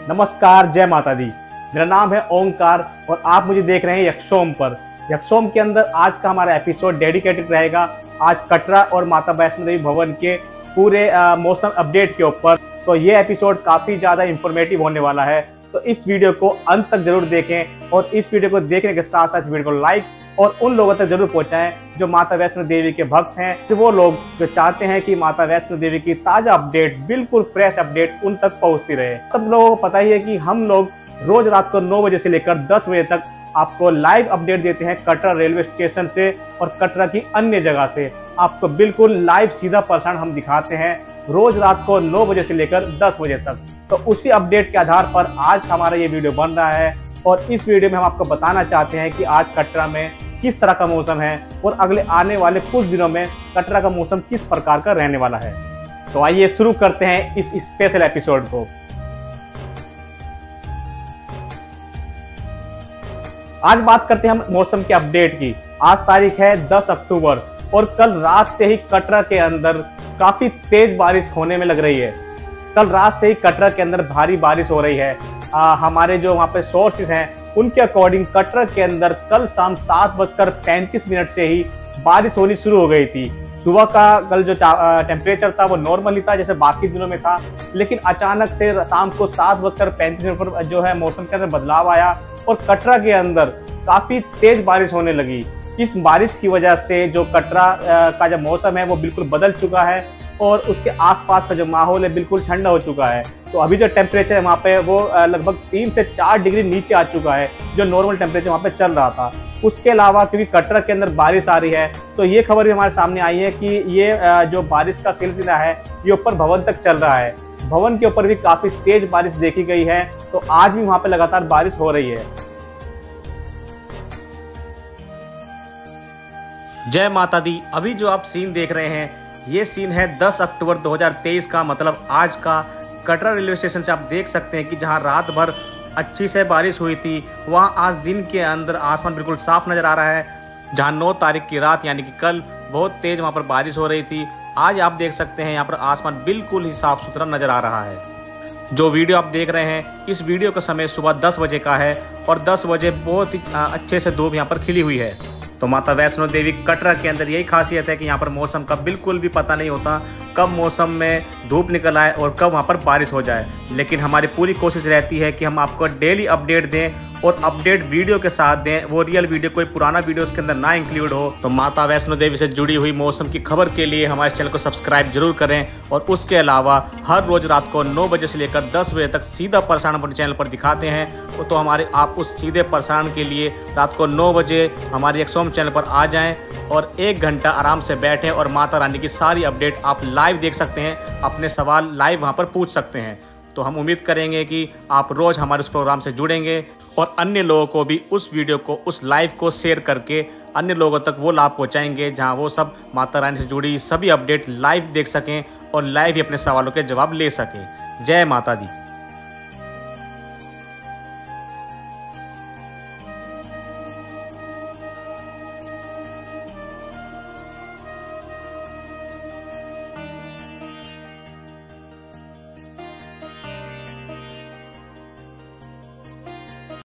नमस्कार, जय माता दी। मेरा नाम है ओंकार और आप मुझे देख रहे हैं यक्षोम पर। यक्षोम के अंदर आज का हमारा एपिसोड डेडिकेटेड रहेगा आज कटरा और माता वैष्णो देवी भवन के पूरे मौसम अपडेट के ऊपर। तो ये एपिसोड काफी ज्यादा इंफॉर्मेटिव होने वाला है, तो इस वीडियो को अंत तक जरूर देखें और इस वीडियो को देखने के साथ साथ वीडियो को लाइक और उन लोगों तक जरूर पहुंचाएं जो माता वैष्णो देवी के भक्त हैं, जो वो लोग जो चाहते हैं कि माता वैष्णो देवी की ताजा अपडेट, बिल्कुल फ्रेश अपडेट उन तक पहुंचती रहे। सब लोगों को पता ही है कि हम लोग रोज रात को 9 बजे से लेकर 10 बजे तक आपको लाइव अपडेट देते हैं कटरा रेलवे स्टेशन से और कटरा की अन्य जगह से। आपको बिल्कुल लाइव सीधा प्रसारण हम दिखाते हैं रोज रात को 9 बजे से लेकर 10 बजे तक। तो उसी अपडेट के आधार पर आज हमारा ये वीडियो बन रहा है और इस वीडियो में हम आपको बताना चाहते हैं कि आज कटरा में किस तरह का मौसम है और अगले आने वाले कुछ दिनों में कटरा का मौसम किस प्रकार का रहने वाला है। तो आइए शुरू करते हैं इस स्पेशल एपिसोड को। आज बात करते हैं हम मौसम के अपडेट की। आज तारीख है 10 अक्टूबर और कल रात से ही कटरा के अंदर काफी तेज बारिश होने में लग रही है। कल रात से ही कटरा के अंदर भारी बारिश हो रही है। हमारे जो वहाँ पे सोर्सेज हैं उनके अकॉर्डिंग कटरा के अंदर कल शाम 7:35 से ही बारिश होनी शुरू हो गई थी। सुबह का कल जो टेम्परेचर था वो नॉर्मल ही था जैसे बाकी दिनों में था, लेकिन अचानक से शाम को 7:35 पर जो है मौसम के अंदर बदलाव आया और कटरा के अंदर काफी तेज बारिश होने लगी। इस बारिश की वजह से जो कटरा का जो मौसम है वो बिल्कुल बदल चुका है और उसके आसपास का जो माहौल है बिल्कुल ठंडा हो चुका है। तो अभी जो टेम्परेचर है वहाँ पे वो लगभग 3 से 4 डिग्री नीचे आ चुका है, जो नॉर्मल टेम्परेचर वहाँ पे चल रहा था। उसके अलावा क्योंकि कटरा के अंदर बारिश आ रही है तो ये खबर भी हमारे सामने आई है कि ये जो बारिश का सिलसिला है ये ऊपर भवन तक चल रहा है। भवन के ऊपर भी काफी तेज बारिश देखी गई है, तो आज भी वहाँ पे लगातार बारिश हो रही है। जय माता दी। अभी जो आप सीन देख रहे हैं ये सीन है 10 अक्टूबर 2023 का, मतलब आज का। कटरा रेलवे स्टेशन से आप देख सकते हैं कि जहां रात भर अच्छी से बारिश हुई थी वहां आज दिन के अंदर आसमान बिल्कुल साफ नजर आ रहा है। जहां 9 तारीख की रात यानी कि कल बहुत तेज वहां पर बारिश हो रही थी, आज आप देख सकते हैं यहाँ पर आसमान बिल्कुल ही साफ सुथरा नजर आ रहा है। जो वीडियो आप देख रहे हैं इस वीडियो का समय सुबह 10 बजे का है और 10 बजे बहुत ही अच्छे से धूप यहाँ पर खिली हुई है। तो माता वैष्णो देवी कटरा के अंदर यही खासियत है कि यहाँ पर मौसम का बिल्कुल भी पता नहीं होता कब मौसम में धूप निकल आए और कब वहाँ पर बारिश हो जाए। लेकिन हमारी पूरी कोशिश रहती है कि हम आपको डेली अपडेट दें और अपडेट वीडियो के साथ दें, वो रियल वीडियो, कोई पुराना वीडियो उसके अंदर ना इंक्लूड हो। तो माता वैष्णो देवी से जुड़ी हुई मौसम की खबर के लिए हमारे चैनल को सब्सक्राइब जरूर करें और उसके अलावा हर रोज रात को 9 बजे से लेकर 10 बजे तक सीधा प्रसारण अपने चैनल पर दिखाते हैं। तो हमारे आप उस सीधे प्रसारण के लिए रात को 9 बजे हमारे यक्षोम चैनल पर आ जाएं और 1 घंटा आराम से बैठें और माता रानी की सारी अपडेट आप लाइव देख सकते हैं, अपने सवाल लाइव वहां पर पूछ सकते हैं। तो हम उम्मीद करेंगे कि आप रोज हमारे उस प्रोग्राम से जुड़ेंगे और अन्य लोगों को भी उस वीडियो को, उस लाइव को शेयर करके अन्य लोगों तक वो लाभ पहुंचाएंगे जहां वो सब माता रानी से जुड़ी सभी अपडेट लाइव देख सकें और लाइव ही अपने सवालों के जवाब ले सकें। जय माता दी।